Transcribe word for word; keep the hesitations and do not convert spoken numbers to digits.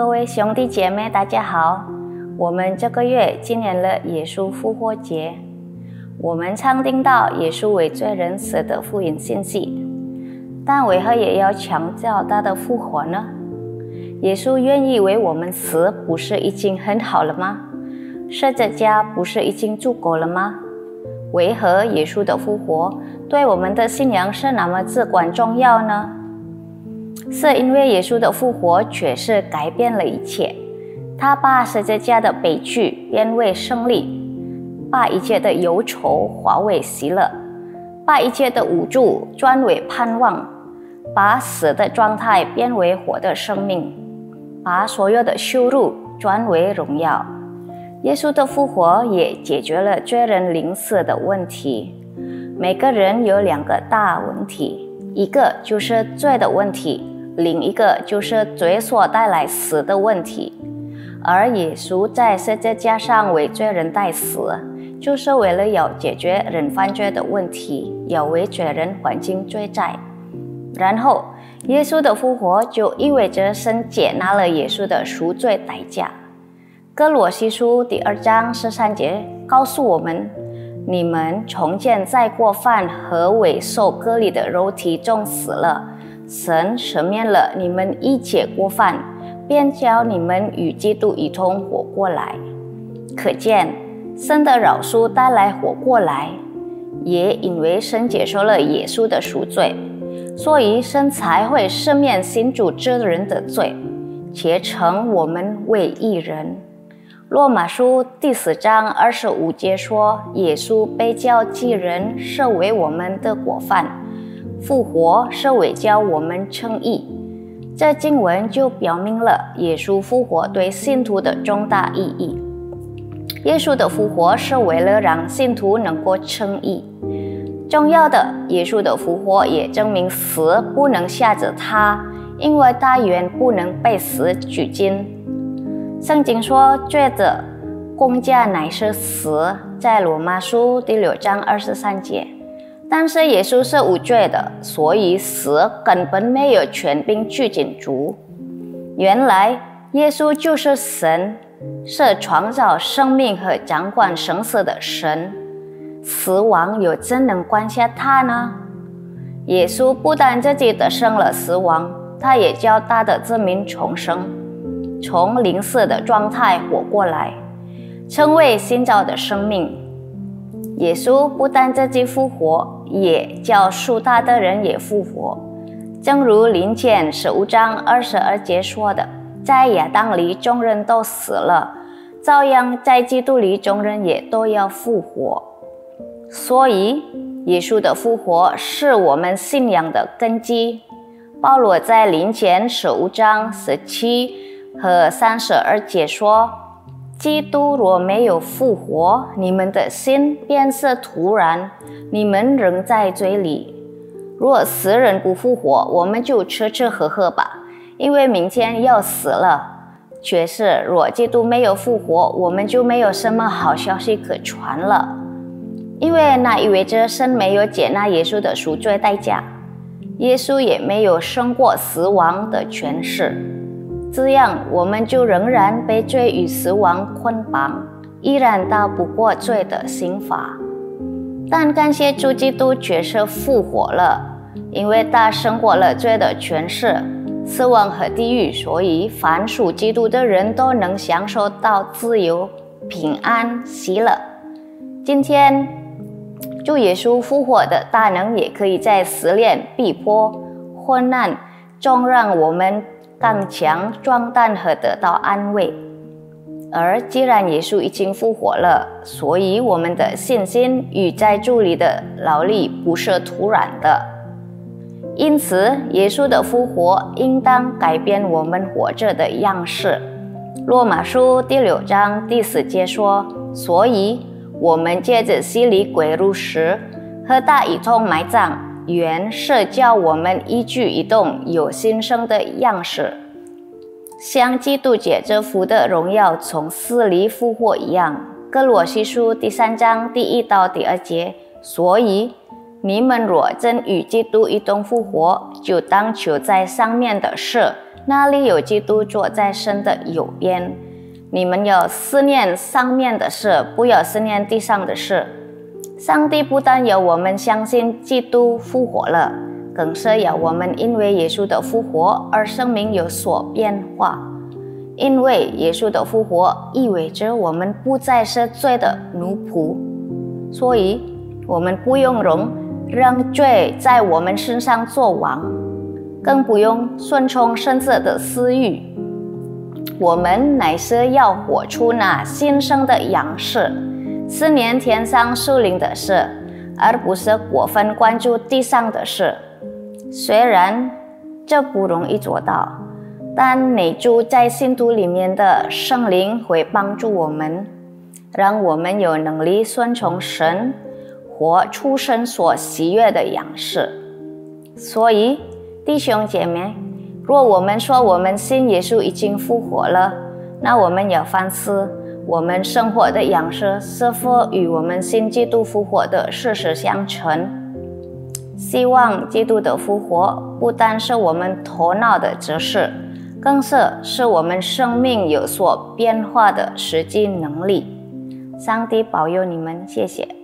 各位兄弟姐妹，大家好！我们这个月纪念了耶稣复活节，我们常听到耶稣为罪人死的福音信息，但为何也要强调他的复活呢？耶稣愿意为我们死，不是已经很好了吗？十字架不是已经足够了吗？为何耶稣的复活对我们的信仰是那么至关重要呢？是因为耶稣的复活确实改变了一切，他把十字架的悲剧变为胜利，把一切的忧愁化为喜乐，把一切的无助转为盼望，把死的状态变为活的生命，把所有的羞辱转为荣耀。耶稣的复活也解决了罪人临死的问题。每个人有两个大问题，一个就是罪的问题，另一个就是罪所带来死的问题。而耶稣在十字架上为罪人代死，就是为了要解决人犯罪的问题，要为罪人还清罪债。然后耶稣的复活就意味着神接纳了耶稣的赎罪代价。哥罗西书第二章十三节告诉我们，你们从前在过犯和为受割礼的肉体中死了，神赦免了你们一切过犯，便叫你们与基督一同活过来。可见神的饶恕带来活过来，也因为神接受了耶稣的赎罪，所以神才会赦免信主之人的罪，且称我们为义人。罗马书第四章二十五节说，耶稣被叫义人是为我们的过犯，复活是为叫我们称义。这经文就表明了耶稣复活对信徒的重大意义。耶稣的复活是为了让信徒能够称义。重要的，耶稣的复活也证明死不能辖制他，因为他原不能被死拘禁。圣经说，罪的工价乃是死，在罗马书第六章二十三节。但是耶稣是无罪的，所以死根本没有权柄拘禁主。原来耶稣就是神，是创造生命和掌管生死的神，死亡又怎能关辖他呢？耶稣不但自己得胜了死亡，他也叫他的子民重生，从临死的状态活过来，成为新造的生命。耶稣不但自己复活，也叫属他的人也复活。正如林前十五章二十二节说的，在亚当里众人都死了，照样在基督里众人也都要复活。所以耶稣的复活是我们信仰的根基。保罗在林前十五章十七和三十二节说，基督若没有复活，你们的心便是徒然，你们仍在罪里。若死人不复活，我们就吃吃喝喝吧，因为明天要死了。却是若基督没有复活，我们就没有什么好消息可传了，因为那意味着神没有接纳耶稣的赎罪代价，耶稣也没有胜过死亡的权势。这样我们就仍然被罪与死亡捆绑，依然逃不过罪的刑罚。但感谢主，基督却是复活了，因为他胜过了罪的权势、死亡和地狱，所以凡属基督的人都能享受到自由、平安、喜乐。今天主耶稣复活的大能也可以在试炼、逼迫、患难中让我们刚强壮胆和得到安慰。而既然耶稣已经复活了，所以我们的信心与在主里的劳力不是突然的。因此耶稣的复活应当改变我们活着的样式。罗马书第六章第四节说，所以我们借着洗礼归入时，和他一同埋葬，原是叫我们一举一动有新生的样式，像基督借着父的荣耀从死里复活一样。哥罗西书第三章第一到第二节，所以你们若真与基督一同复活，就当求在上面的事， 那里有基督坐在神的右边。你们要思念上面的事，不要思念地上的事。上帝不但要我们相信基督复活了，更是要我们因为耶稣的复活而生命有所变化。因为耶稣的复活意味着我们不再是罪的奴仆，所以我们不用容让罪在我们身上作王，更不用顺从身子的私欲。我们乃是要活出那新生的样式，思念天上属灵的事，而不是过分关注地上的事。虽然这不容易做到，但内住在信徒里面的圣灵会帮助我们，让我们有能力顺从神，活出神所喜悦的样式。所以弟兄姐妹，若我们说我们信耶稣已经复活了，那我们要反思我们生活的样式是否与我们信基督复活的事实相称。希望基督的复活不单是我们头脑的知识，更是使我们生命有所变化的实际能力。上帝保佑你们，谢谢。